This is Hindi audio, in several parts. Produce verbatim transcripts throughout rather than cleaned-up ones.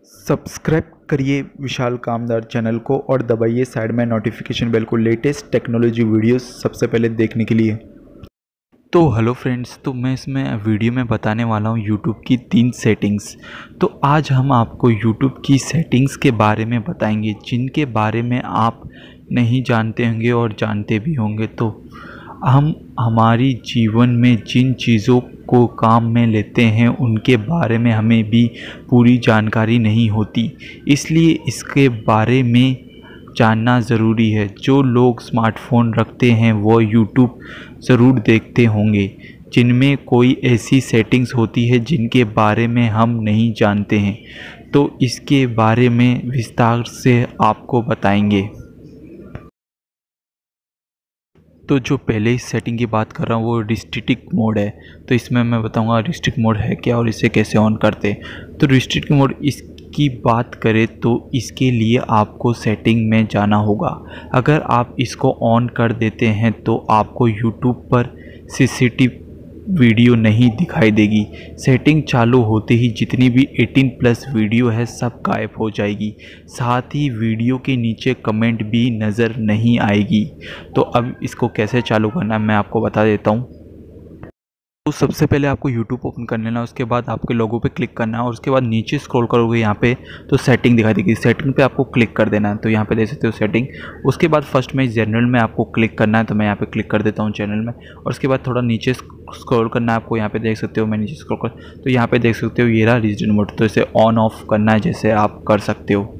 सब्सक्राइब करिए विशाल कामदार चैनल को और दबाइए साइड में नोटिफिकेशन बेल को लेटेस्ट टेक्नोलॉजी वीडियोस सबसे पहले देखने के लिए। तो हेलो फ्रेंड्स, तो मैं इसमें वीडियो में बताने वाला हूँ यूट्यूब की तीन सेटिंग्स। तो आज हम आपको यूट्यूब की सेटिंग्स के बारे में बताएंगे जिनके बारे में आप नहीं जानते होंगे और जानते भी होंगे। तो हम हमारी जीवन में जिन चीज़ों को काम में लेते हैं उनके बारे में हमें भी पूरी जानकारी नहीं होती, इसलिए इसके बारे में जानना ज़रूरी है। जो लोग स्मार्टफ़ोन रखते हैं वो यूट्यूब ज़रूर देखते होंगे जिनमें कोई ऐसी सेटिंग्स होती है जिनके बारे में हम नहीं जानते हैं, तो इसके बारे में विस्तार से आपको बताएंगे। तो जो पहले इस सेटिंग की बात कर रहा हूँ वो रिस्ट्रिक्ट मोड है। तो इसमें मैं बताऊंगा रिस्ट्रिक्ट मोड है क्या और इसे कैसे ऑन करते हैं। तो रिस्ट्रिक्ट मोड इसकी बात करें तो इसके लिए आपको सेटिंग में जाना होगा। अगर आप इसको ऑन कर देते हैं तो आपको यूट्यूब पर सीसीटीवी वीडियो नहीं दिखाई देगी। सेटिंग चालू होते ही जितनी भी अठारह प्लस वीडियो है सब गायब हो जाएगी, साथ ही वीडियो के नीचे कमेंट भी नज़र नहीं आएगी। तो अब इसको कैसे चालू करना है मैं आपको बता देता हूँ। तो सबसे पहले आपको YouTube ओपन कर लेना है, उसके बाद आपके लोगो पे क्लिक करना है और उसके बाद नीचे स्क्रॉल करोगे यहाँ पे तो सेटिंग दिखाई देगी। सेटिंग पे आपको क्लिक कर देना है, तो यहाँ पे देख सकते हो सेटिंग। उसके बाद फर्स्ट में जनरल में आपको क्लिक करना है, तो मैं यहाँ पे क्लिक कर देता हूँ जनरल में। और उसके बाद थोड़ा नीचे स्क्रॉल करना है आपको, यहाँ पे देख सकते हो मैं नीचे स्क्रॉल कर तो यहाँ पे देख सकते हो ये रहा रीजन मोड। तो इसे ऑन ऑफ करना है जैसे आप कर सकते हो।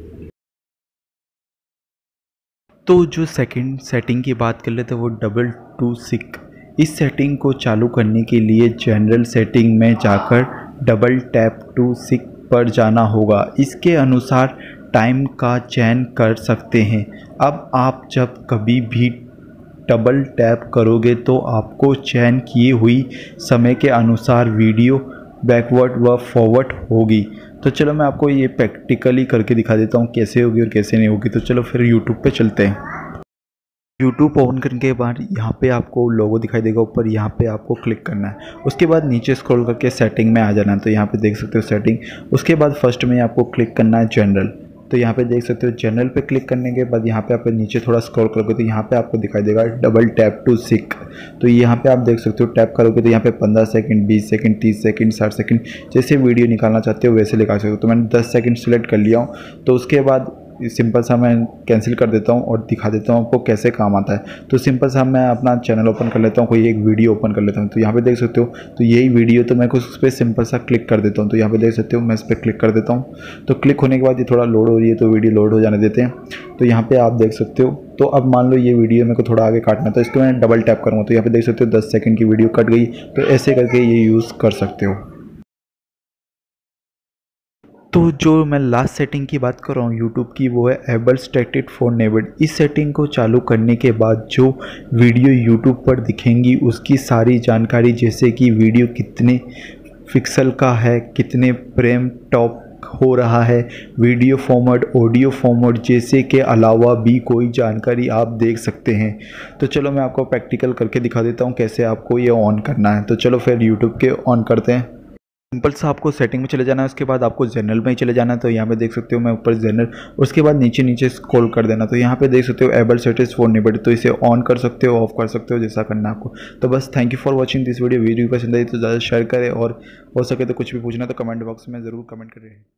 तो जो सेकेंड सेटिंग की बात कर लेते हैं वो डबल टू सिक। इस सेटिंग को चालू करने के लिए जनरल सेटिंग में जाकर डबल टैप टू सिक पर जाना होगा। इसके अनुसार टाइम का चयन कर सकते हैं। अब आप जब कभी भी डबल टैप करोगे तो आपको चयन किए हुई समय के अनुसार वीडियो बैकवर्ड व फॉरवर्ड होगी। तो चलो मैं आपको ये प्रैक्टिकली करके दिखा देता हूँ कैसे होगी और कैसे नहीं होगी। तो चलो फिर यूट्यूब पे चलते हैं। यूट्यूब ओपन करने के बाद यहाँ पे आपको लोगो दिखाई देगा ऊपर, यहाँ पे आपको क्लिक करना है। उसके बाद नीचे स्क्रॉल करके सेटिंग में आ जाना है, तो यहाँ पे देख सकते हो सेटिंग। उसके बाद फर्स्ट में आपको क्लिक करना है जनरल, तो यहाँ पे देख सकते हो जनरल पे क्लिक करने के बाद यहाँ पे आप नीचे थोड़ा स्क्रॉल करोगे तो यहाँ पे आपको दिखाई देगा डबल टैप टू सिक। तो यहाँ पे आप देख सकते हो टैप करोगे तो यहाँ पे पंद्रह सेकंड, बीस सेकंड, तीस सेकंड, साठ सेकंड जैसे वीडियो निकालना चाहते हो वैसे निकाल सकते हो। तो मैंने दस सेकंड सेलेक्ट कर लिया हूँ। तो उसके बाद सिंपल सा मैं कैंसिल कर देता हूँ और दिखा देता हूँ आपको कैसे काम आता है। तो सिंपल सा मैं अपना चैनल ओपन कर लेता हूँ, कोई एक वीडियो ओपन कर लेता हूँ। तो यहाँ पे देख सकते हो तो यही वीडियो, तो मैं उस पर सिंपल सा क्लिक कर देता हूँ। तो यहाँ पे देख सकते हो मैं इस पर क्लिक कर देता हूँ। तो क्लिक होने के बाद ये थोड़ा लोड हो रही है तो वीडियो लोड हो जाने देते हैं। तो यहाँ पर आप देख सकते हो। तो अब मान लो ये वीडियो मेरे को थोड़ा आगे काटना, तो इसको मैं डबल टैप करूँगा तो यहाँ पे देख सकते हो दस सेकंड की वीडियो कट गई। तो ऐसे करके ये यूज़ कर सकते हो। तो जो मैं लास्ट सेटिंग की बात कर रहा हूँ यूट्यूब की वो है एबल स्टेटेड फॉर नेबर्ड। इस सेटिंग को चालू करने के बाद जो वीडियो यूट्यूब पर दिखेंगी उसकी सारी जानकारी, जैसे कि वीडियो कितने पिक्सल का है, कितने फ्रेम टॉप हो रहा है, वीडियो फॉर्मेट, ऑडियो फॉर्मेट जैसे के अलावा भी कोई जानकारी आप देख सकते हैं। तो चलो मैं आपको प्रैक्टिकल करके दिखा देता हूँ कैसे आपको ये ऑन करना है। तो चलो फिर यूट्यूब के ऑन करते हैं। सिंपल सा आपको सेटिंग में चले जाना है, उसके बाद आपको जनरल में ही चले जाना है। तो यहाँ पे देख सकते हो मैं ऊपर जनरल, उसके बाद नीचे नीचे स्क्रॉल कर देना। तो यहाँ पे देख सकते हो एबल सेटिंग्स फॉर नेबर्ड, तो इसे ऑन कर सकते हो, ऑफ कर सकते हो, जैसा करना है आपको। तो बस thank you for watching this video. Video पसंद आई तो ज़्यादा शेयर करें और हो सके तो कुछ भी पूछना तो कमेंट बॉक्स में ज़रूर कमेंट करें।